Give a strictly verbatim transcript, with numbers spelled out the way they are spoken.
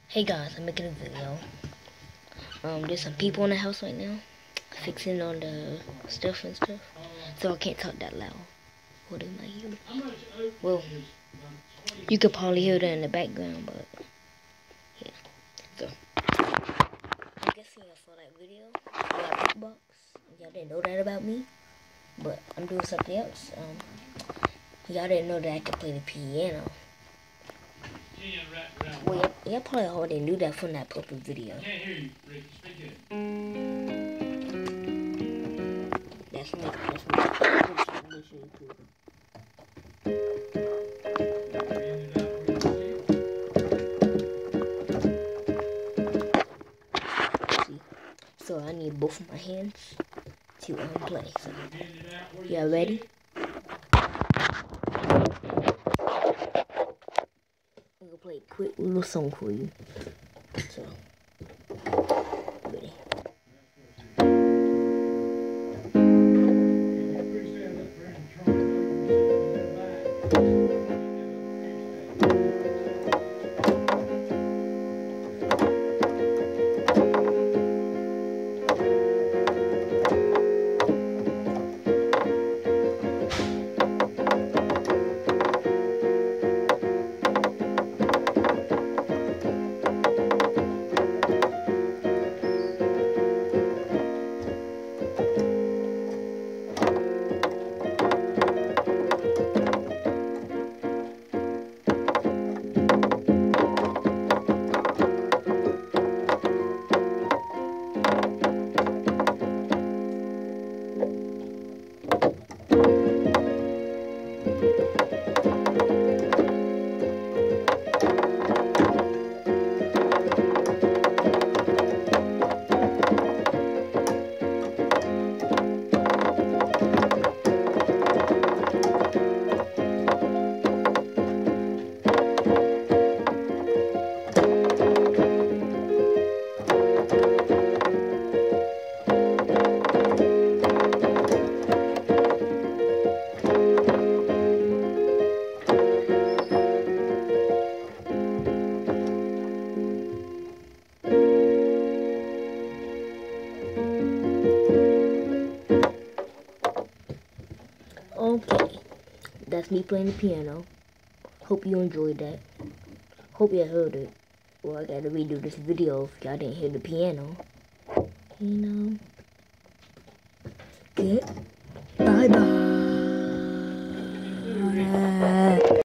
Hey guys, I'm making a video. Um, there's some people in the house right now, fixing on the stuff and stuff, so I can't talk that loud. What am I hear? Well, you could probably hear that in the background, but yeah. So, I'm guessing y'all saw that video about beatbox. Y'all didn't know that about me, but I'm doing something else. Um, y'all didn't know that I could play the piano. Well, y'all probably already knew that from that purple video. Can't hear you, Rick. Speak it. That's me. That's me. I'm gonna show you too. See, so I need both of my hands to um, play. So, y'all ready? I'm gonna play a quick little song for you. So, ready? Okay, that's me playing the piano. Hope you enjoyed that. Hope you heard it. Well, I gotta redo this video if y'all didn't hear the piano. You know. Good. Bye bye.